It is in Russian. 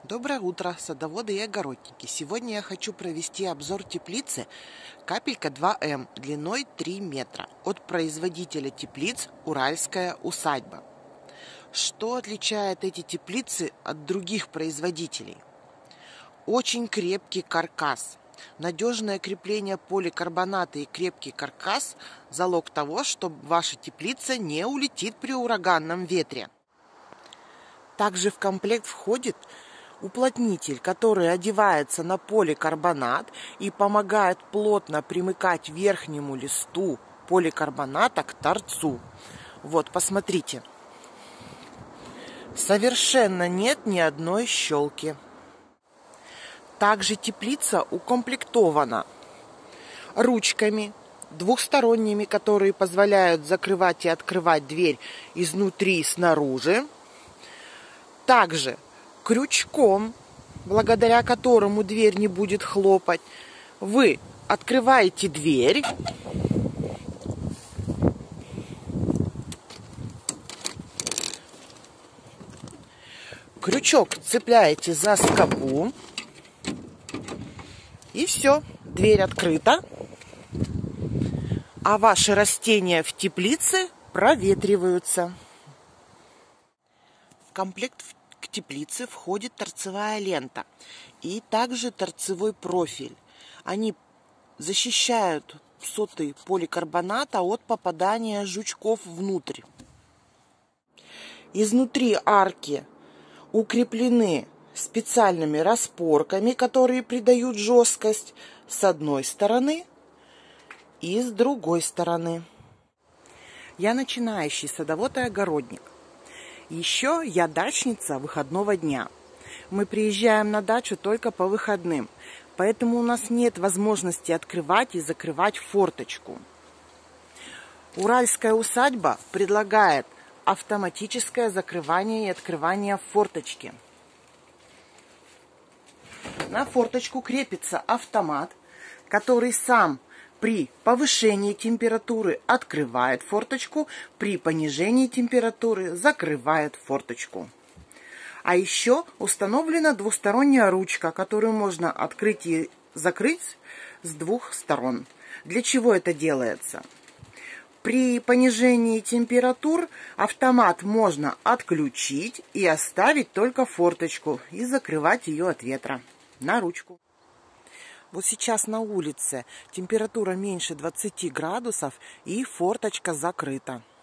Доброе утро, садоводы и огородники! Сегодня я хочу провести обзор теплицы Капелька 2М длиной 3 метра от производителя теплиц Уральская усадьба. Что отличает эти теплицы от других производителей? Очень крепкий каркас. Надежное крепление поликарбоната и крепкий каркас – залог того, что ваша теплица не улетит при ураганном ветре. Также в комплект входит уплотнитель, который одевается на поликарбонат и помогает плотно примыкать верхнему листу поликарбоната к торцу. Вот, посмотрите. Совершенно нет ни одной щелки. Также теплица укомплектована ручками двухсторонними, которые позволяют закрывать и открывать дверь изнутри и снаружи. Также крючком, благодаря которому дверь не будет хлопать, вы открываете дверь, крючок цепляете за скобу, и все, дверь открыта, а ваши растения в теплице проветриваются. В комплект к теплице входит торцевая лента и также торцевой профиль. Они защищают соты поликарбоната от попадания жучков внутрь. Изнутри арки укреплены специальными распорками, которые придают жесткость с одной стороны и с другой стороны. Я начинающий садовод и огородник. Еще я дачница выходного дня. Мы приезжаем на дачу только по выходным, поэтому у нас нет возможности открывать и закрывать форточку. Уральская усадьба предлагает автоматическое закрывание и открывание форточки. На форточку крепится автомат, который сам при повышении температуры открывает форточку, при понижении температуры закрывает форточку. А еще установлена двусторонняя ручка, которую можно открыть и закрыть с двух сторон. Для чего это делается? При понижении температур автомат можно отключить и оставить только форточку и закрывать ее от ветра на ручку. Вот сейчас на улице температура меньше 20 градусов и форточка закрыта.